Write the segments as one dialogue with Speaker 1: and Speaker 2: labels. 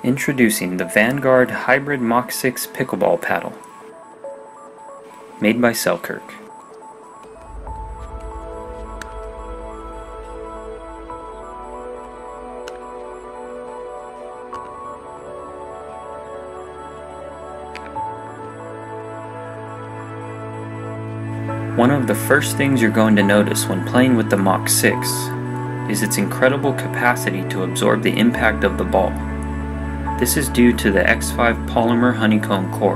Speaker 1: Introducing the Vanguard Hybrid Mach 6 Pickleball Paddle, made by Selkirk. One of the first things you're going to notice when playing with the Mach 6 is its incredible capacity to absorb the impact of the ball. This is due to the X5 polymer honeycomb core.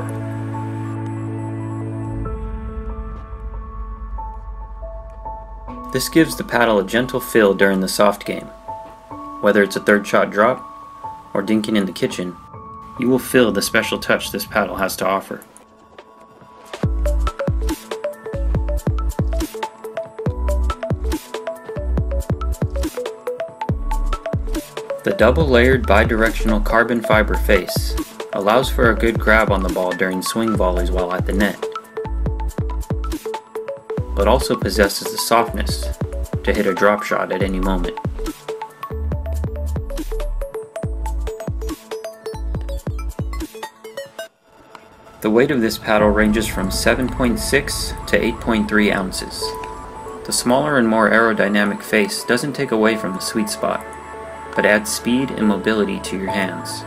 Speaker 1: This gives the paddle a gentle feel during the soft game. Whether it's a third shot drop or dinking in the kitchen, you will feel the special touch this paddle has to offer. The double-layered bidirectional carbon fiber face allows for a good grab on the ball during swing volleys while at the net, but also possesses the softness to hit a drop shot at any moment. The weight of this paddle ranges from 7.6 to 8.3 ounces. The smaller and more aerodynamic face doesn't take away from the sweet spot, but adds speed and mobility to your hands.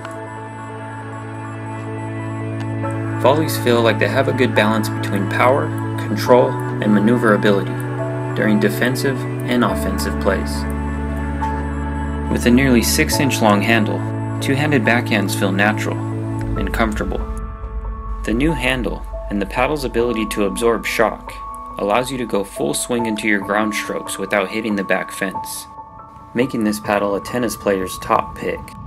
Speaker 1: Volleys feel like they have a good balance between power, control, and maneuverability during defensive and offensive plays. With a nearly 6-inch long handle, two-handed backhands feel natural and comfortable. The new handle and the paddle's ability to absorb shock allows you to go full swing into your ground strokes without hitting the back fence, making this paddle a tennis player's top pick.